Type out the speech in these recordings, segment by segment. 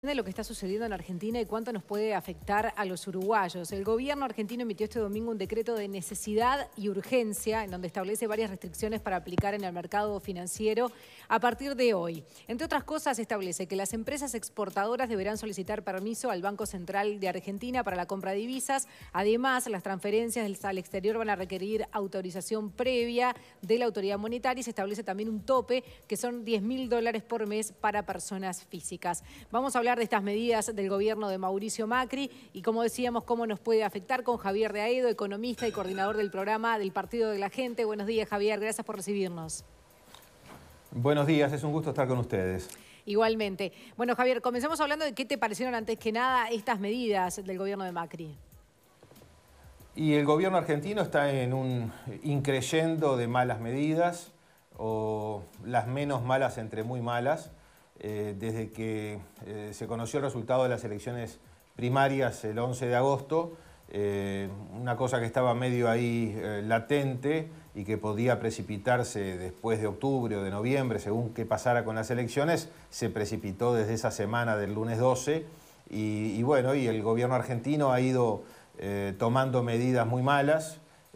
entiende lo que está sucediendo en Argentina y cuánto nos puede afectar a los uruguayos. El gobierno argentino emitió este domingo un decreto de necesidad y urgencia en donde establece varias restricciones para aplicar en el mercado financiero a partir de hoy. Entre otras cosas, establece que las empresas exportadoras deberán solicitar permiso al Banco Central de Argentina para la compra de divisas. Además, las transferencias al exterior van a requerir autorización previa de la autoridad monetaria y se establece también un tope que son $10.000 por mes para personas físicas. Vamos a hablar de estas medidas del gobierno de Mauricio Macri y, como decíamos, cómo nos puede afectar con Javier de Aedo, economista y coordinador del programa del Partido de la Gente. Buenos días, Javier. Gracias por recibirnos. Buenos días, es un gusto estar con ustedes. Igualmente. Bueno, Javier, comencemos hablando de qué te parecieron antes que nada estas medidas del gobierno de Macri. Y el gobierno argentino está en un increyendo de malas medidas, o las menos malas entre muy malas, desde que se conoció el resultado de las elecciones primarias el 11 de agosto, una cosa que estaba medio ahí latente y que podía precipitarse después de octubre o de noviembre, según qué pasara con las elecciones, se precipitó desde esa semana del lunes 12 y bueno, y el gobierno argentino ha ido tomando medidas muy malas.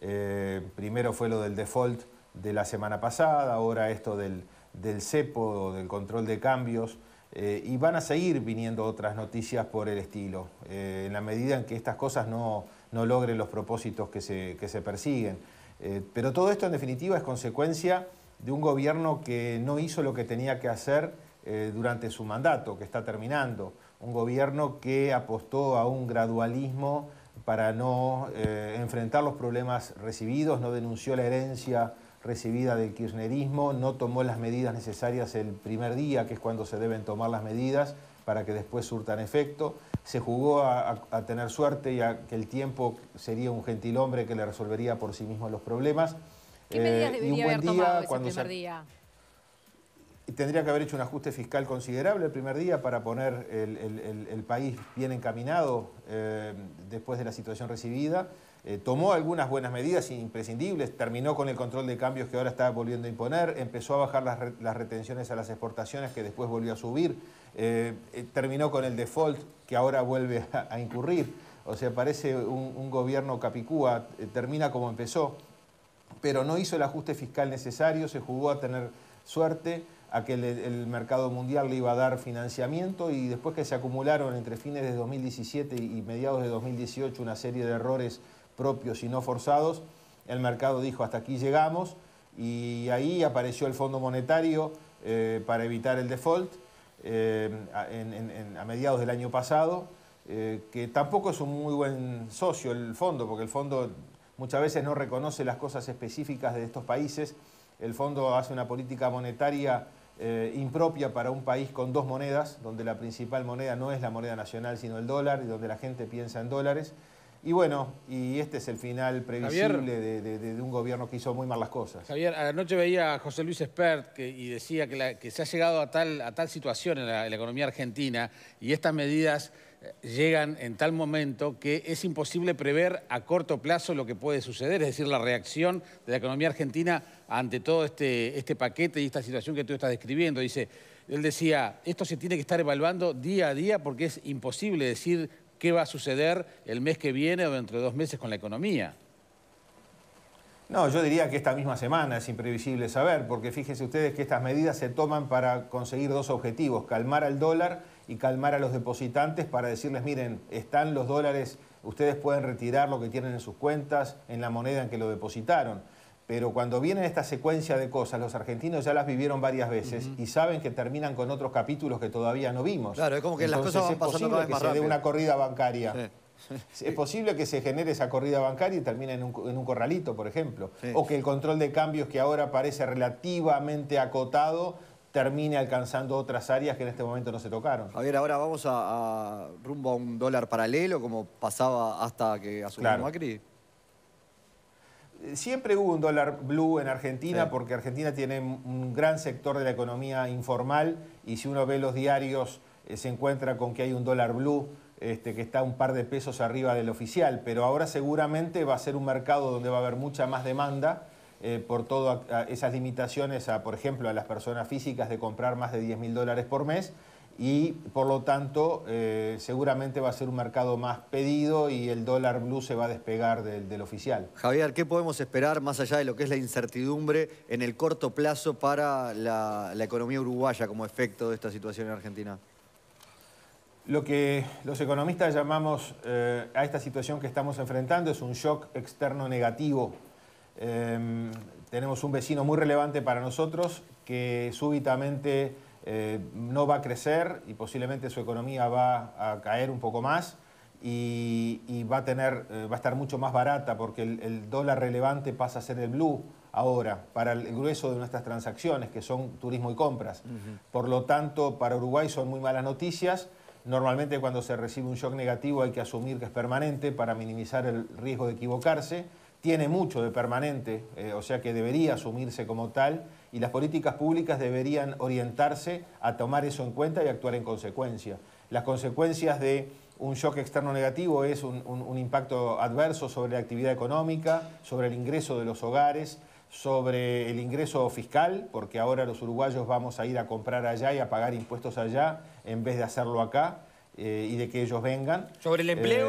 Primero fue lo del default de la semana pasada, ahora esto del cepo, del control de cambios, y van a seguir viniendo otras noticias por el estilo, en la medida en que estas cosas no logren los propósitos que se persiguen. Pero todo esto en definitiva es consecuencia de un gobierno que no hizo lo que tenía que hacer durante su mandato, que está terminando. Un gobierno que apostó a un gradualismo para no enfrentar los problemas recibidos, no denunció la herencia recibida del kirchnerismo, no tomó las medidas necesarias el primer día, que es cuando se deben tomar las medidas para que después surtan efecto. Se jugó a tener suerte y a que el tiempo sería un gentilhombre que le resolvería por sí mismo los problemas. ¿Qué medidas debería haber tomado ese primer día? Tendría que haber hecho un ajuste fiscal considerable el primer día para poner el país bien encaminado después de la situación recibida. Tomó algunas buenas medidas imprescindibles, terminó con el control de cambios que ahora está volviendo a imponer, empezó a bajar las retenciones a las exportaciones que después volvió a subir, terminó con el default que ahora vuelve a incurrir. O sea, parece un gobierno capicúa, termina como empezó, pero no hizo el ajuste fiscal necesario, se jugó a tener suerte, a que el mercado mundial le iba a dar financiamiento y después que se acumularon entre fines de 2017 y mediados de 2018 una serie de errores propios y no forzados, el mercado dijo hasta aquí llegamos y ahí apareció el Fondo Monetario para evitar el default a mediados del año pasado, que tampoco es un muy buen socio el fondo, porque el fondo muchas veces no reconoce las cosas específicas de estos países. El fondo hace una política monetaria impropia para un país con dos monedas, donde la principal moneda no es la moneda nacional sino el dólar y donde la gente piensa en dólares. Y bueno, y este es el final previsible de un gobierno que hizo muy mal las cosas. Javier, anoche veía a José Luis Espert y decía que se ha llegado a tal situación en la economía argentina y estas medidas llegan en tal momento que es imposible prever a corto plazo lo que puede suceder, es decir, la reacción de la economía argentina ante todo este paquete y esta situación que tú estás describiendo. Él decía, esto se tiene que estar evaluando día a día porque es imposible decir qué va a suceder el mes que viene o dentro de 2 meses con la economía. No, yo diría que esta misma semana es imprevisible saber, porque fíjense ustedes que estas medidas se toman para conseguir dos objetivos, calmar al dólar y calmar a los depositantes para decirles, miren, están los dólares, ustedes pueden retirar lo que tienen en sus cuentas en la moneda en que lo depositaron. Pero cuando viene esta secuencia de cosas, los argentinos ya las vivieron varias veces y saben que terminan con otros capítulos que todavía no vimos. Claro, es como que entonces, las cosas van pasando cada vez más rápido. Es posible que se dé una corrida bancaria. Sí. Es posible que se genere esa corrida bancaria y termine en un corralito, por ejemplo. Sí. O que el control de cambios, que ahora parece relativamente acotado, termine alcanzando otras áreas que en este momento no se tocaron. Javier, ahora vamos rumbo a un dólar paralelo, como pasaba hasta que asumió Macri. Siempre hubo un dólar blue en Argentina, sí, porque Argentina tiene un gran sector de la economía informal y si uno ve los diarios se encuentra con que hay un dólar blue que está un par de pesos arriba del oficial, pero ahora seguramente va a ser un mercado donde va a haber mucha más demanda por todas esas limitaciones, por ejemplo, a las personas físicas de comprar más de $10.000 por mes y por lo tanto seguramente va a ser un mercado más pedido y el dólar blue se va a despegar del oficial. Javier, ¿qué podemos esperar más allá de lo que es la incertidumbre en el corto plazo para la economía uruguaya como efecto de esta situación en Argentina? Lo que los economistas llamamos a esta situación que estamos enfrentando es un shock externo negativo. Tenemos un vecino muy relevante para nosotros que súbitamente no va a crecer y posiblemente su economía va a caer un poco más y va a estar mucho más barata porque el dólar relevante pasa a ser el blue ahora para el grueso de nuestras transacciones, que son turismo y compras. Por lo tanto, para Uruguay son muy malas noticias. Normalmente cuando se recibe un shock negativo hay que asumir que es permanente para minimizar el riesgo de equivocarse. Tiene mucho de permanente, o sea que debería asumirse como tal y las políticas públicas deberían orientarse a tomar eso en cuenta y actuar en consecuencia. Las consecuencias de un shock externo negativo es un impacto adverso sobre la actividad económica, sobre el ingreso de los hogares, sobre el ingreso fiscal, porque ahora los uruguayos vamos a ir a comprar allá y a pagar impuestos allá en vez de hacerlo acá y de que ellos vengan. ¿Sobre el empleo?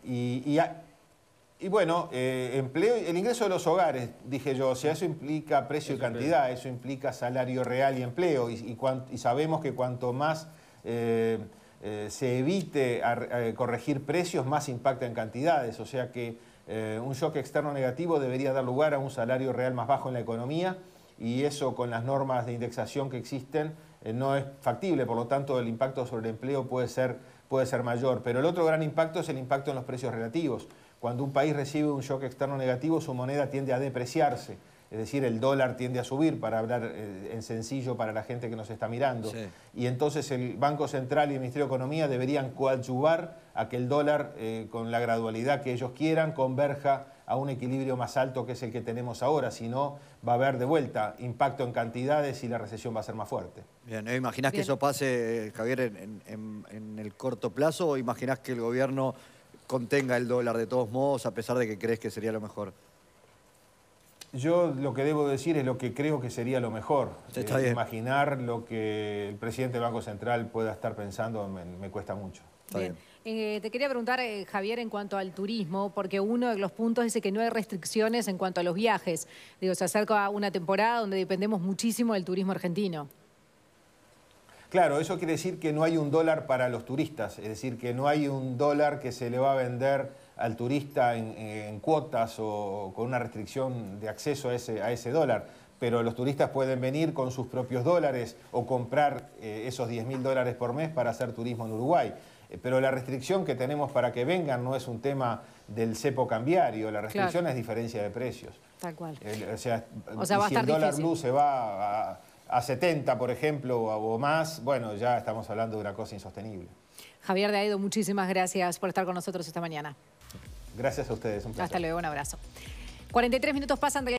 Y bueno, empleo, el ingreso de los hogares, dije yo, o sea, eso implica precio y cantidad, eso implica salario real y empleo, y sabemos que cuanto más se evite corregir precios, más impacta en cantidades, o sea que un shock externo negativo debería dar lugar a un salario real más bajo en la economía, y eso con las normas de indexación que existen no es factible, por lo tanto el impacto sobre el empleo puede ser mayor. Pero el otro gran impacto es el impacto en los precios relativos. Cuando un país recibe un shock externo negativo, su moneda tiende a depreciarse, es decir, el dólar tiende a subir, para hablar en sencillo para la gente que nos está mirando. Sí. Y entonces el Banco Central y el Ministerio de Economía deberían coadyuvar a que el dólar, con la gradualidad que ellos quieran, converja a un equilibrio más alto que es el que tenemos ahora, si no va a haber de vuelta impacto en cantidades y la recesión va a ser más fuerte. Bien, ¿imaginás que eso pase, Javier, en el corto plazo o imaginás que el gobierno contenga el dólar de todos modos a pesar de que crees que sería lo mejor? Yo lo que debo decir es lo que creo que sería lo mejor. Está bien. Imaginar lo que el presidente del Banco Central pueda estar pensando me cuesta mucho. Bien. Te quería preguntar, Javier, en cuanto al turismo, porque uno de los puntos dice que no hay restricciones en cuanto a los viajes. Digo, se acerca una temporada donde dependemos muchísimo del turismo argentino. Claro, eso quiere decir que no hay un dólar para los turistas, es decir, que no hay un dólar que se le va a vender al turista en cuotas o con una restricción de acceso a ese dólar. Pero los turistas pueden venir con sus propios dólares o comprar esos 10.000 dólares por mes para hacer turismo en Uruguay. Pero la restricción que tenemos para que vengan no es un tema del cepo cambiario, la restricción es diferencia de precios. Tal cual. O sea si el dólar blue se va a 70, por ejemplo, o más, bueno, ya estamos hablando de una cosa insostenible. Javier de Aedo, muchísimas gracias por estar con nosotros esta mañana. Gracias a ustedes, un placer. Hasta luego, un abrazo. 43 minutos pasan de